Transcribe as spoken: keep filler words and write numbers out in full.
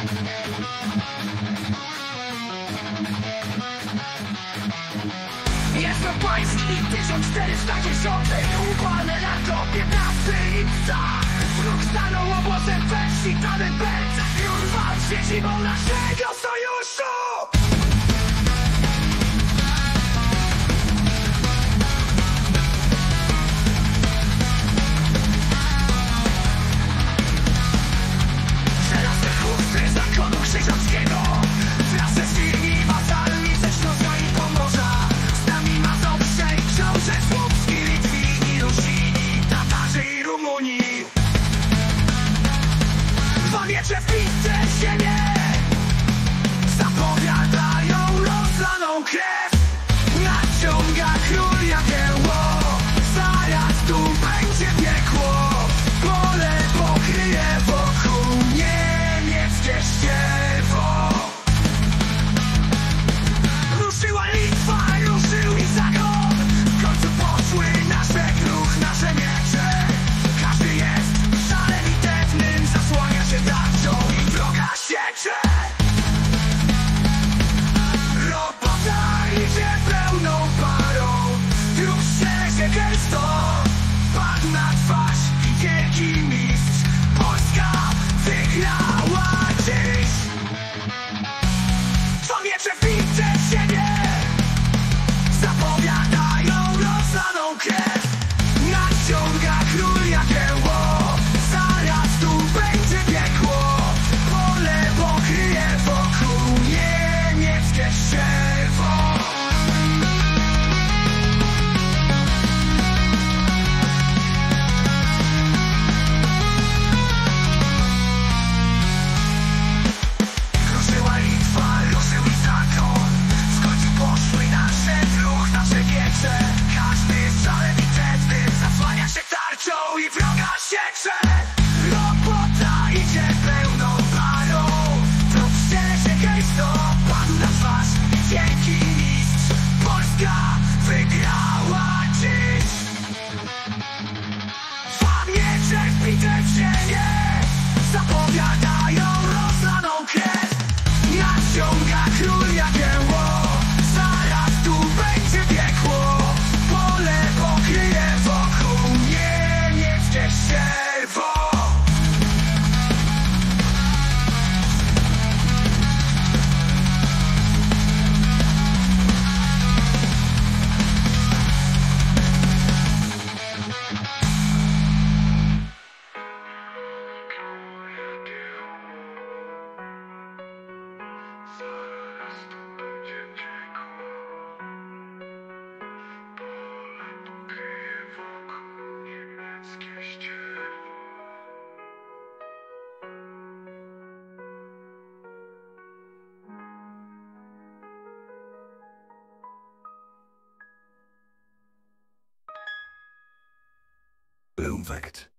Jest to pański tysiąc czterysta dziesiąty, upalne lato piętnasty lipca. Wróg stanął obozem wersji Tannenberg. Już walczy zimą naszego sojuszu. Żelazne chusty zakonu krzyżackiego, wraz ze silni wazalni ze Śląska i Pomorza. Z nami Mazowsze i Książę Słupski, Litwini, Rusini, Tatarzy i Rumuni. Dwa miecze wbite w ziemię zapowiadają rozlaną krew. Nadciąga król Jagiełło, zaraz tu będzie piekło. Pole pokryje wokół niemieckie ścierwo. Ruszyła Litwa, ruszył i zakon. W końcu poszły nasze kruch, nasze miecze. Każdy jest szalem bitewnym, zasłania się tarczą i wroga siecze. Robota idzie pełną parą, już się gęsto. Padł na twarz i wielki mistrz. Polska wygrała dziś. Dwa miecze wbite w ziemię zapowiadają rozlaną krew. Nadciąga król Jagiełło, zaraz tu będzie piekło. Pole pokryje wokół niemieckie ścierwo. Ruszyła Litwa, ruszył i zakon. W końcu poszły nasze wróg, nasze miecze. Każdy jest szalem bitewnym, zasłania się tarczą i wroga siecze. Robota idzie pełną parą, trup ściele się gęsto. Padł na twarz wielki mistrz. Polska wygrała dziś. Dwa miecze wbite w ziemię zapowiadają rozlaną krew. Nadciąga król Jagiełło, zaraz tu będzie piekło. Pole pokryje wokół niemieckie ścierwo. Boom Fact.